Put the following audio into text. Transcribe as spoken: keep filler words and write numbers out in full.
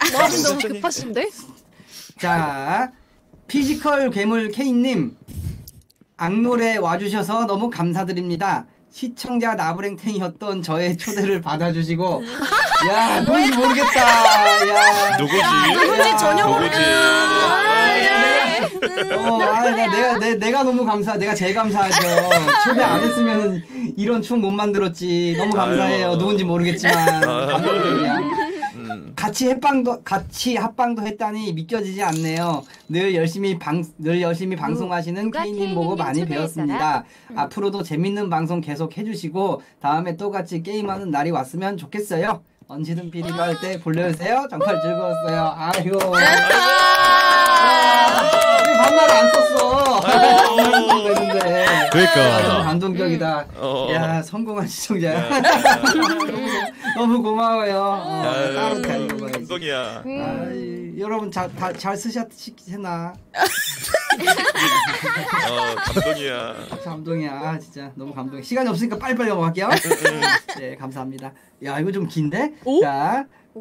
마음이 너무 급하신데? 자, 피지컬 괴물 K님 악놀에 와주셔서 너무 감사드립니다. 시청자 나부랭탱이었던 저의 초대를 받아주시고 야 누군지 모르겠다. 야 누구지? 누군지 전혀 누구지? 어, 아, 내가 내, 내가 너무 감사. 내가 제일 감사하죠. 초대 안 했으면 이런 추억 못 만들었지. 너무 감사해요. 아유. 누군지 모르겠지만 감사드립니다. 음. 같이 합방도 같이 합방도 했다니 믿겨지지 않네요. 늘 열심히 방 늘 열심히 방송하시는 누가 K님 보고 K님 많이 초대했더라? 배웠습니다. 앞으로도 재밌는 방송 계속 해주시고 다음에 또 같이 게임하는 날이 왔으면 좋겠어요. 언제든 비리로 할 때 불러주세요. 정말 즐거웠어요. 아이고. 왜 반말 안 썼어? 했는데. 그러니까. 너무 감동적이다. 어. 야 성공한 시청자야. 너무 고마워요. 어, 따로 잘 읽어봐야지. 감동이야. 아이, 여러분 잘잘 쓰셨나? 어, 감동이야. 감동이야. 아, 진짜 너무 감동. 시간이 없으니까 빨리빨리 넘어갈게요. 네 감사합니다. 야 이거 좀 긴데? 오? 자